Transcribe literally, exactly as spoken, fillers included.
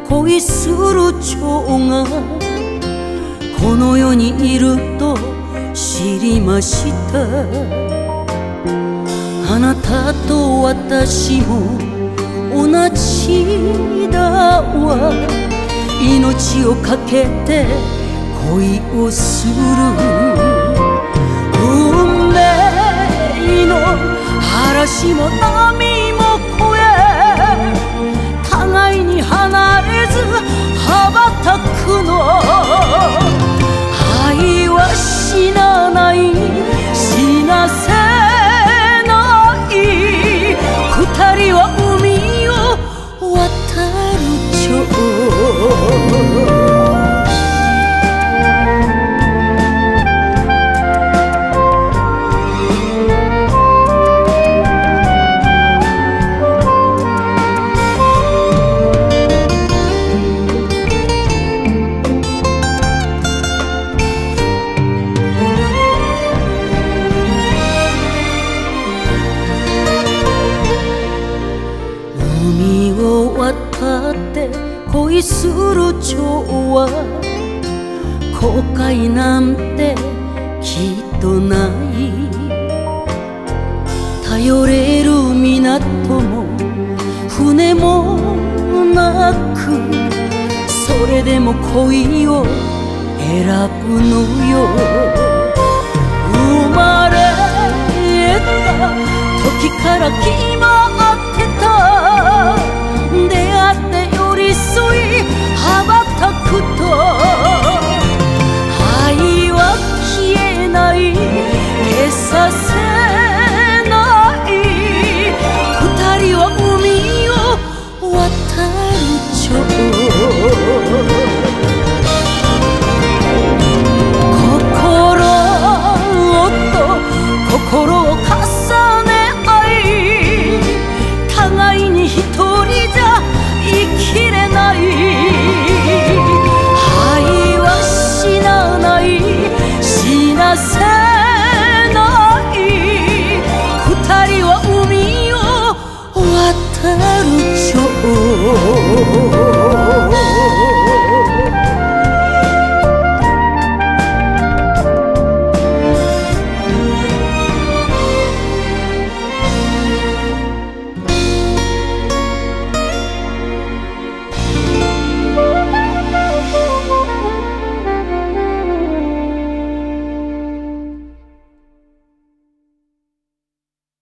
恋する蝶がこの世にいると知りました。あなたと私も同じだわ。命をかけて恋をする。運命の嵐も波も越え、互いに離れず羽ばたくの。愛は死なない、死なせない。二人は海を渡る蝶。海を渡って恋する蝶は後悔なんてきっとない。頼れる港も船もなく、それでも恋を選ぶのよ。生まれた時から決ま